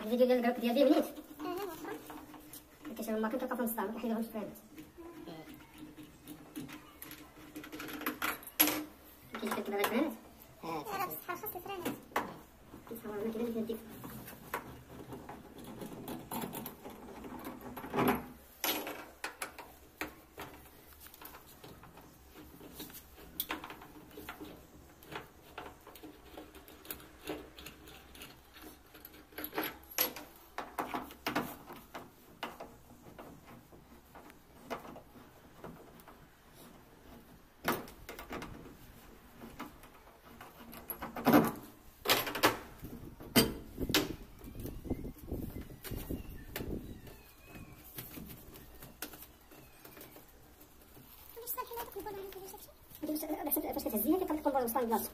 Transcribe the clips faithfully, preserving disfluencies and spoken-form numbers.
الفيديو ديال الكراك ديال بنيت كيشوف الماكين كتلقى في النص ما كيحيدوهمش فريمات كيجي كتبع الفريمات اه راه بصح خاص الفريمات كيتصور انا كيبان لك نديك فاش كتهزيها كتلقى القنبله وسط البلاصه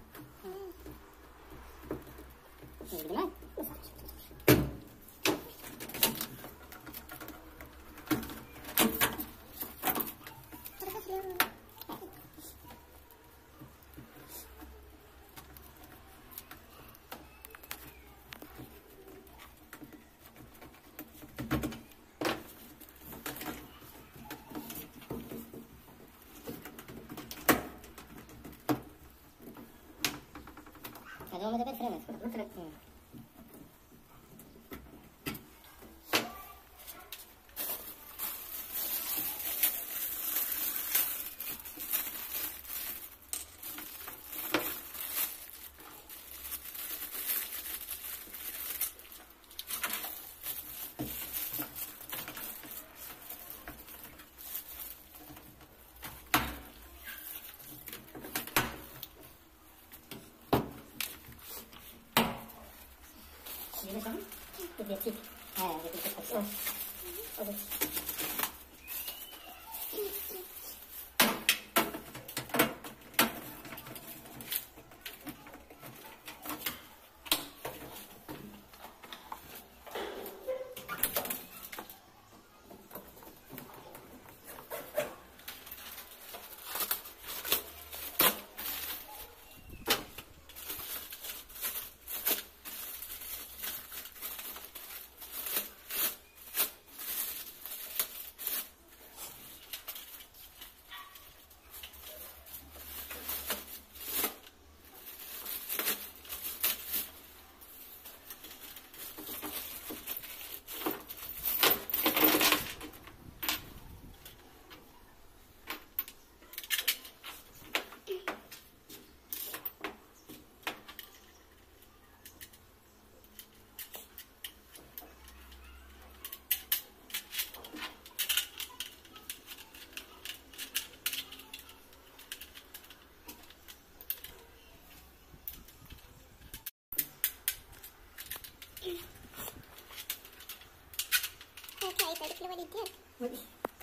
هذا هو دابا الفريمات مثلا Bibliothek. Ah, bibliothek. Ah. Okay. هذيك الوالد ديالك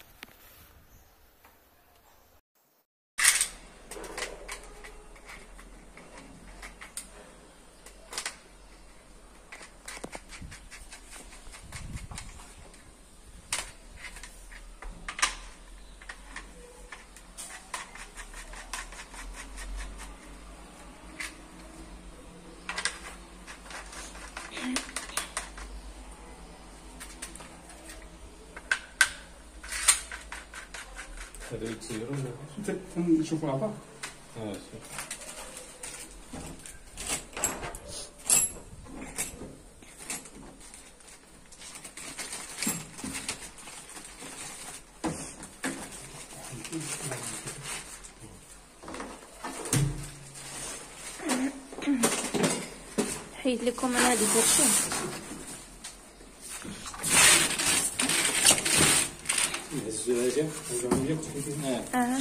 هذا يتصيروا انت نشوفوا العطاء اه حيد لكم انا هذه الفرشه الزجاجه الجمهوريه اه اه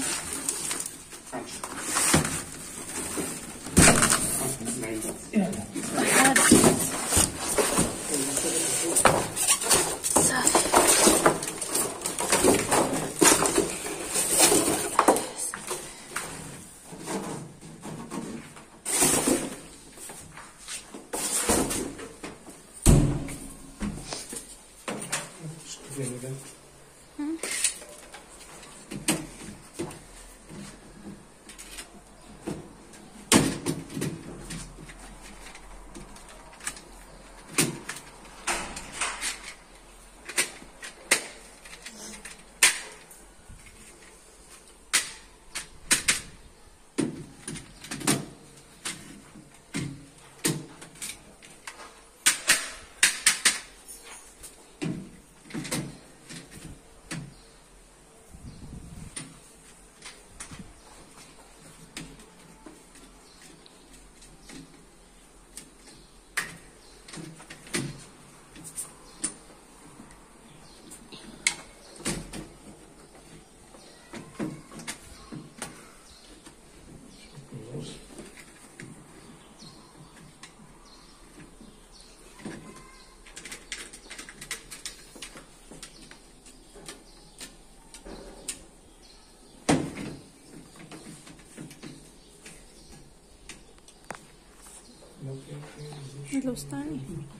الوسطاني.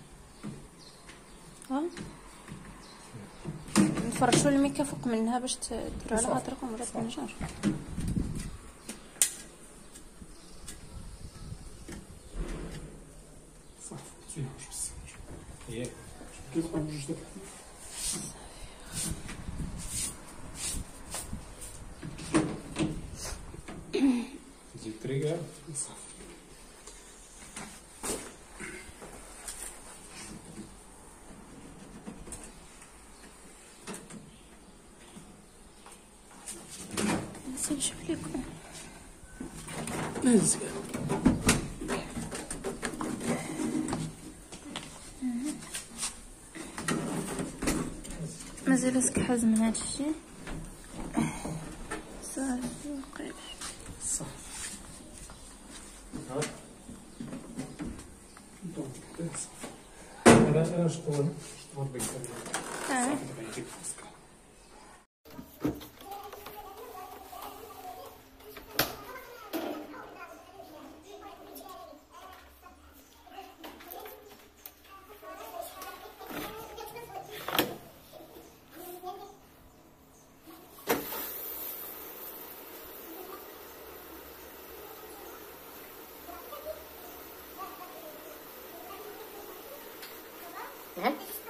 ها نفرشوا الميكا فوق منها باش تديروا على خاطركم ولا تنجر. صافي فيها واش بزاف ياك كيبقى بجوج ديال تزيد تريكا صافي. نشوف لكم مزيان. مازال سكحز من هذا الشيء صافي وقيل صافي. ها دونك صافي. انا انا شطور شطور بك اه دابا يجيك خاصك. ها